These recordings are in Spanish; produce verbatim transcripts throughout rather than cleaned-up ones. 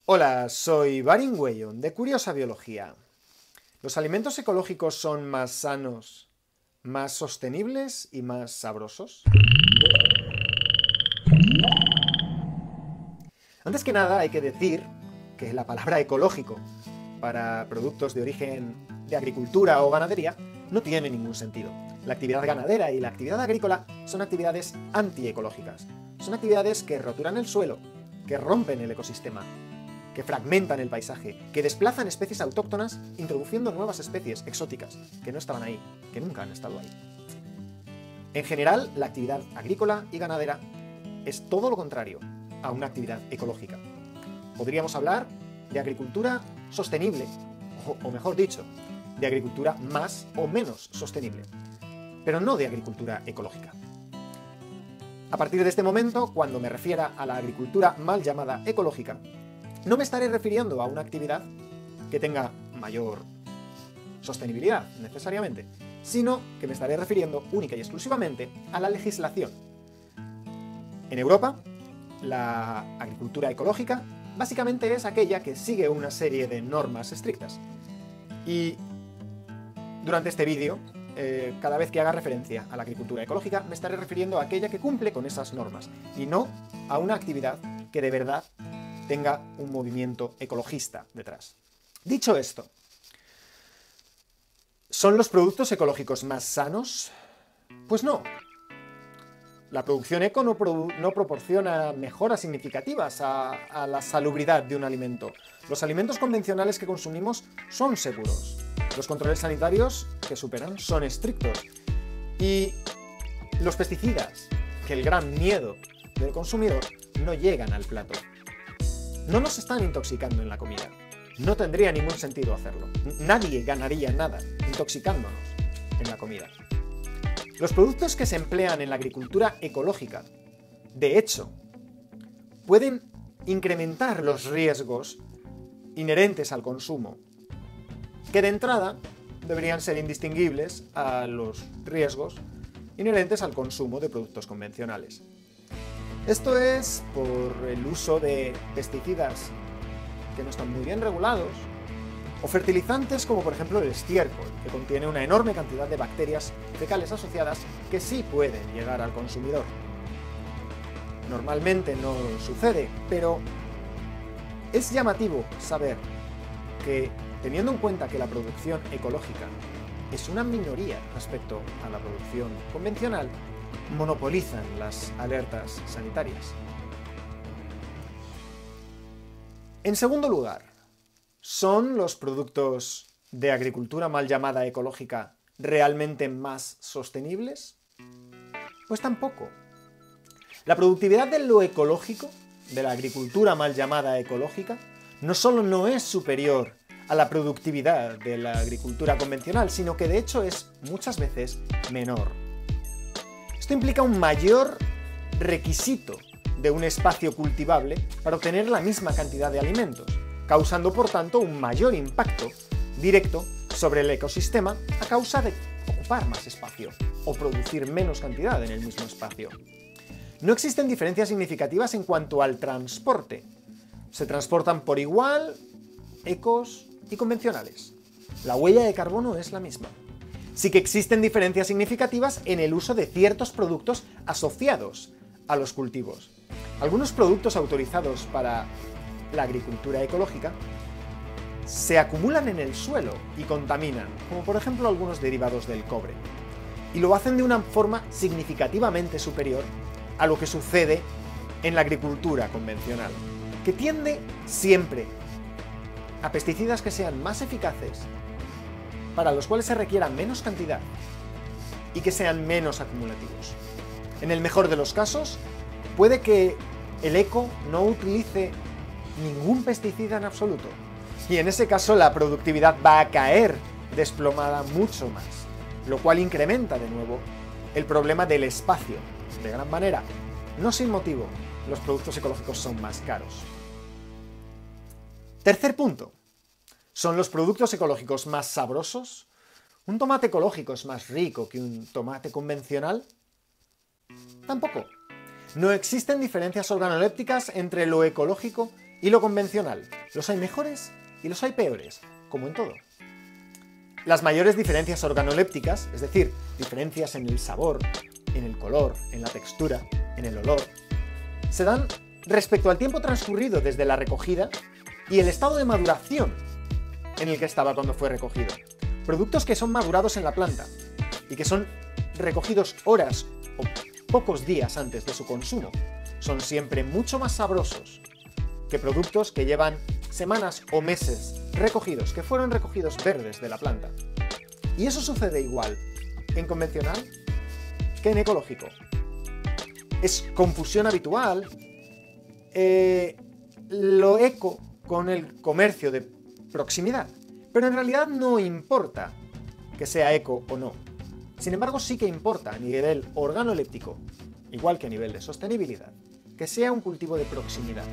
Hola, soy Barin Weyon, de Curiosa Biología. ¿Los alimentos ecológicos son más sanos, más sostenibles y más sabrosos? Antes que nada hay que decir que la palabra ecológico para productos de origen de agricultura o ganadería no tiene ningún sentido. La actividad ganadera y la actividad agrícola son actividades antiecológicas. Son actividades que roturan el suelo, que rompen el ecosistema, que fragmentan el paisaje, que desplazan especies autóctonas introduciendo nuevas especies exóticas que no estaban ahí, que nunca han estado ahí. En general, la actividad agrícola y ganadera es todo lo contrario a una actividad ecológica. Podríamos hablar de agricultura sostenible, o, o mejor dicho, de agricultura más o menos sostenible, pero no de agricultura ecológica. A partir de este momento, cuando me refiera a la agricultura mal llamada ecológica, no me estaré refiriendo a una actividad que tenga mayor sostenibilidad, necesariamente, sino que me estaré refiriendo única y exclusivamente a la legislación. En Europa, la agricultura ecológica básicamente es aquella que sigue una serie de normas estrictas. Y durante este vídeo, eh, cada vez que haga referencia a la agricultura ecológica, me estaré refiriendo a aquella que cumple con esas normas, y no a una actividad que de verdad tenga un movimiento ecologista detrás. Dicho esto, ¿son los productos ecológicos más sanos? Pues no. La producción eco no, produ no proporciona mejoras significativas a, a la salubridad de un alimento. Los alimentos convencionales que consumimos son seguros. Los controles sanitarios que superan son estrictos. Y los pesticidas, que el gran miedo del consumidor, no llegan al plato. No nos están intoxicando en la comida. No tendría ningún sentido hacerlo. Nadie ganaría nada intoxicándonos en la comida. Los productos que se emplean en la agricultura ecológica, de hecho, pueden incrementar los riesgos inherentes al consumo, que de entrada deberían ser indistinguibles a los riesgos inherentes al consumo de productos convencionales. Esto es por el uso de pesticidas que no están muy bien regulados, o fertilizantes como por ejemplo el estiércol, que contiene una enorme cantidad de bacterias fecales asociadas que sí pueden llegar al consumidor. Normalmente no sucede, pero es llamativo saber que, teniendo en cuenta que la producción ecológica es una minoría respecto a la producción convencional, monopolizan las alertas sanitarias. En segundo lugar, ¿son los productos de agricultura mal llamada ecológica realmente más sostenibles? Pues tampoco. La productividad de lo ecológico, de la agricultura mal llamada ecológica, no solo no es superior a la productividad de la agricultura convencional, sino que de hecho es muchas veces menor. Esto implica un mayor requisito de un espacio cultivable para obtener la misma cantidad de alimentos, causando por tanto un mayor impacto directo sobre el ecosistema a causa de ocupar más espacio o producir menos cantidad en el mismo espacio. No existen diferencias significativas en cuanto al transporte. Se transportan por igual ecos y convencionales. La huella de carbono es la misma. Sí que existen diferencias significativas en el uso de ciertos productos asociados a los cultivos. Algunos productos autorizados para la agricultura ecológica se acumulan en el suelo y contaminan, como por ejemplo algunos derivados del cobre, y lo hacen de una forma significativamente superior a lo que sucede en la agricultura convencional, que tiende siempre a pesticidas que sean más eficaces, para los cuales se requiera menos cantidad y que sean menos acumulativos. En el mejor de los casos, puede que el eco no utilice ningún pesticida en absoluto, y en ese caso la productividad va a caer desplomada mucho más, lo cual incrementa de nuevo el problema del espacio de gran manera. No sin motivo, los productos ecológicos son más caros. Tercer punto. ¿Son los productos ecológicos más sabrosos? ¿Un tomate ecológico es más rico que un tomate convencional? Tampoco. No existen diferencias organolépticas entre lo ecológico Y lo convencional. Los hay mejores y los hay peores, como en todo. Las mayores diferencias organolépticas, es decir, diferencias en el sabor, en el color, en la textura, en el olor, se dan respecto al tiempo transcurrido desde la recogida y el estado de maduración en el que estaba cuando fue recogido. Productos que son madurados en la planta y que son recogidos horas o pocos días antes de su consumo son siempre mucho más sabrosos que productos que llevan semanas o meses recogidos, que fueron recogidos verdes de la planta. Y eso sucede igual en convencional que en ecológico. Es confusión habitual eh, lo eco con el comercio de proximidad, pero en realidad no importa que sea eco o no. Sin embargo, sí que importa a nivel organoléptico, igual que a nivel de sostenibilidad, que sea un cultivo de proximidad.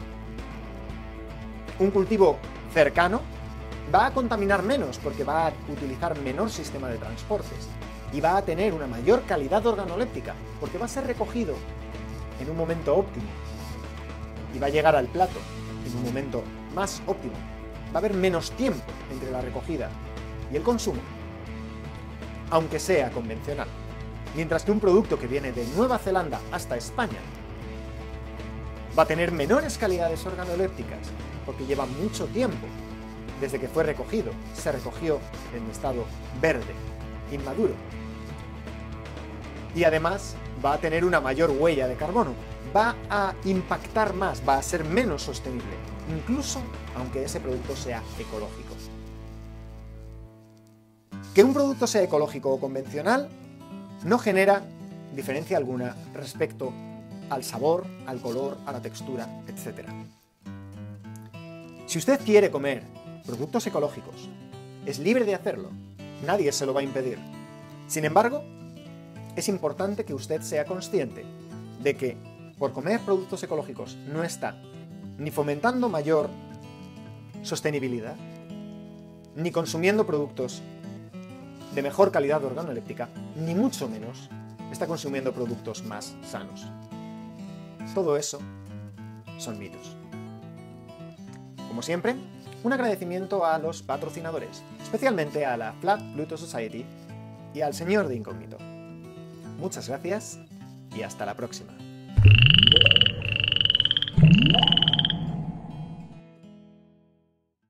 Un cultivo cercano va a contaminar menos porque va a utilizar menor sistema de transportes y va a tener una mayor calidad organoléptica porque va a ser recogido en un momento óptimo y va a llegar al plato en un momento más óptimo. Va a haber menos tiempo entre la recogida y el consumo, aunque sea convencional. Mientras que un producto que viene de Nueva Zelanda hasta España va a tener menores calidades organolépticas porque lleva mucho tiempo desde que fue recogido. Se recogió en estado verde, inmaduro. Y además va a tener una mayor huella de carbono. Va a impactar más, va a ser menos sostenible, incluso aunque ese producto sea ecológico. Que un producto sea ecológico o convencional no genera diferencia alguna respecto al sabor, al color, a la textura, etcétera. Si usted quiere comer productos ecológicos, es libre de hacerlo, nadie se lo va a impedir. Sin embargo, es importante que usted sea consciente de que por comer productos ecológicos no está ni fomentando mayor sostenibilidad, ni consumiendo productos de mejor calidad organoléptica, ni mucho menos está consumiendo productos más sanos. Todo eso son mitos. Como siempre, un agradecimiento a los patrocinadores, especialmente a la Flat Pluto Society y al señor de Incógnito. Muchas gracias y hasta la próxima.